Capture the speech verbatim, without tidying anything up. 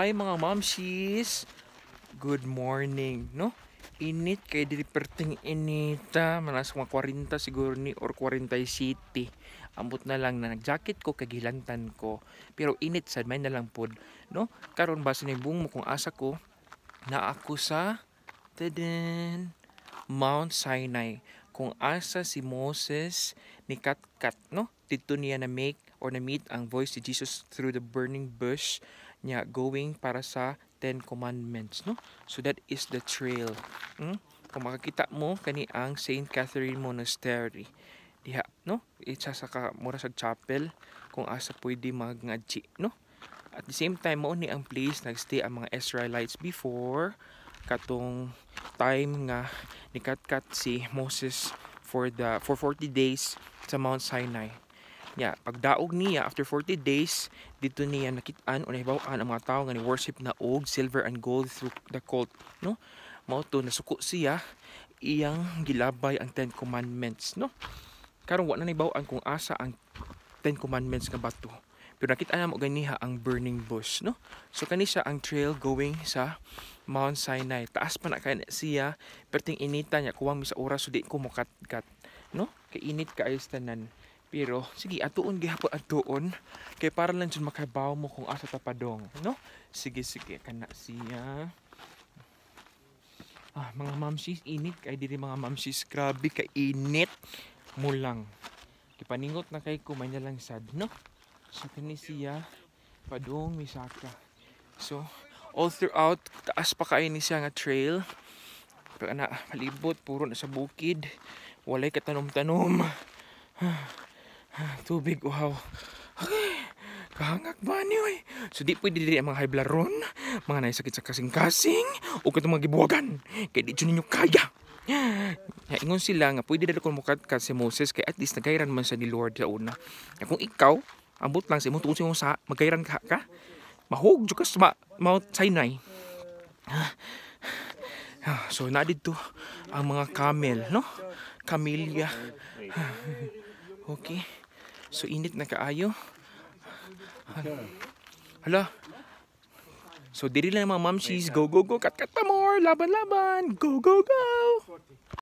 Hi mga mamsis! Good morning, no? Init kay dili perting inita, manas mga forty siguro ni or forty city. Ambot na lang na nag-jacket ko kagilantan ko. Pero init sad may na lang pod, no? Karon base ni bung mo kung asa ko na ako sa tadin, Mount Sinai. Kung asa si Moses ni Katkat, no? Dito niya na make or na meet ang voice ni Jesus through the burning bush niya going para sa Ten Commandments, no? So that is the trail. Hmm? Kung makakita mo kani ang Saint Catherine Monastery diha, no? Isa sa ka mura sa chapel kung asa pwede magngadji, no? At the same time mo ni ang place nagstay ang mga Israelites before katong time nga nikatkat si Moses for the for forty days sa Mount Sinai. Yeah, pagdaog niya after forty days dito niya nakit-an o nahibaw-an ang mga tao nga ni worship na og silver and gold through the cult, no? Mao to nasuko siya iyang gilabay ang Ten Commandments, no? Karon wa na nahibaw-an kung asa ang Ten Commandments nga bato. Pero nakita na mo ganiha ang burning bush, no? So kani siya ang trail going sa Mount Sinai. Taas pa na kay siya, perting inita niya kuwang mi sa oras so di ko mokat-kat, no? Kay init ka ayos tanan. Pero sige atuon gihapon atuon kay para lang jud makabaw mo kung asa tapadong, no? Sige sige kana siya. Ah, mga mamsis init kay diri mga mamsis, grabe ka init mo lang. Kipaningot na kay ko may nalang sad, no? So kani siya padung misaka. So all throughout taas pa kay ni siya nga trail. Pero ana palibot puro na sa bukid. Walay katanom-tanom. Tubig, wow. Okay. Kahangak ba ni oy? So di pwede diri ang mga high blood ron, mga naisakit sa kasing-kasing, o katong mga gibuwagan. Kaya di dyan ninyo kaya. Ya, ingon sila nga pwede dali kung mukat si Moses kay at least nagayran man sa ni Lord sa una. Ya, kung ikaw, ambot lang sa imong tuon sa magayran ka ka, mahog jud ka sa Mount Sinai. So na dito ang mga camel, no? Camellia. Okay. So init na kaayo. Hala. So diri lang mga mamsis, go go go, kat kat pa more, laban laban, go go go.